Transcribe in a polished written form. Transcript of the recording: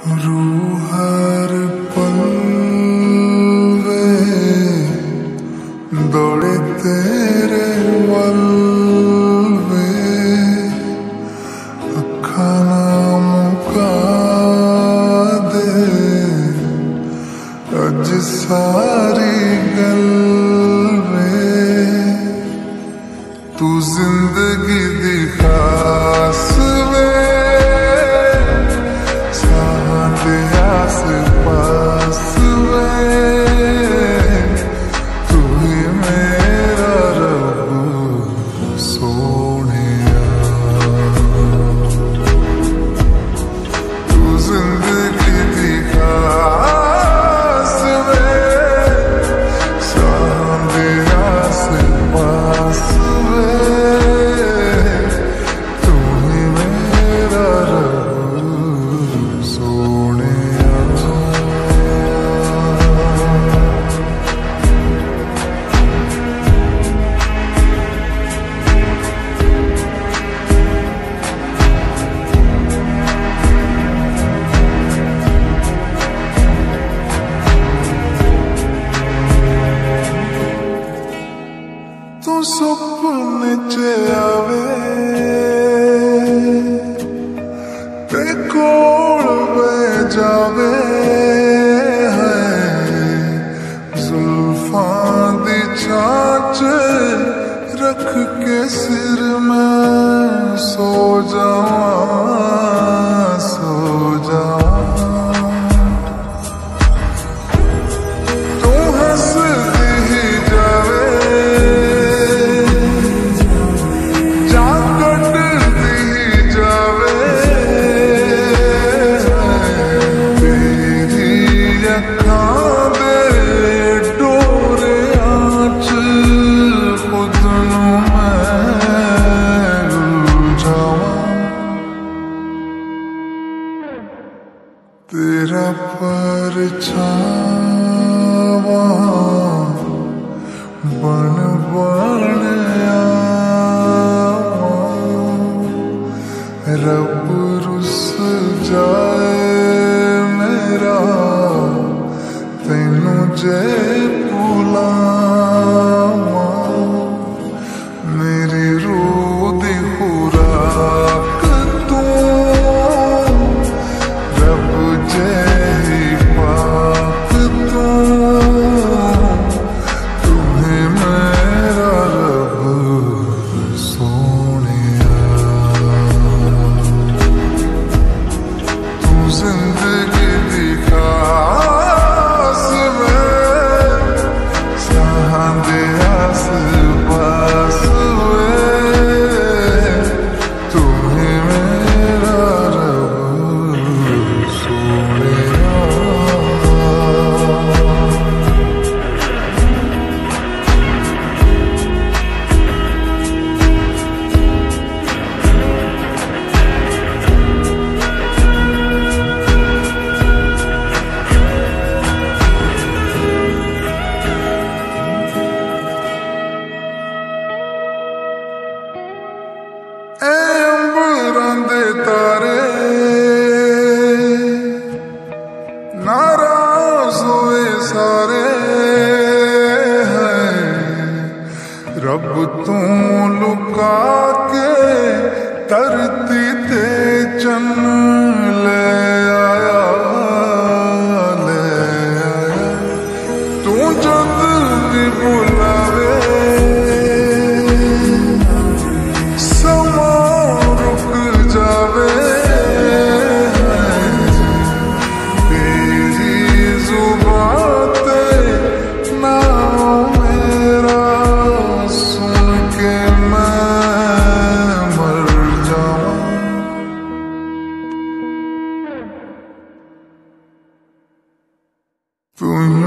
रूह हर पल वे दौड़े तेरे वल वे अखा ना मुका दे अज सारी गल वे तू जिंदगी दी खास वे आस पास वे तू ही मेरा रब सोहनिया तू जिंदगी दी खास वे सारे आस पास वे तू ही मेरा रब सोहनिया। तू सुपने च आवे ते कोल बह जावे है जुल्फां दी छांच रख के सिर में सो जावां सो जावां तू हंसदी ही जावे तेरा परछावा बन बन आवा रब रुस जाए मेरा तैनू जे भुलावा मेरी रूह दी खुराक तू रब जही पाक तू तुम्हें मेरा रब सोहनिया तू जिंदगी दी खास में सारे आस पास वे तुम्हें मेरा रब सोहनिया। ऐ अंबरां दे तारे नाराज होए सारे हैं रब तू लुका के धरती ते चन्न ले आया ले आया तू जद भी बुलावे समा रुक जावे तेरी जुबान ते नाम मेरा सुन के मैं मर जाऊं तू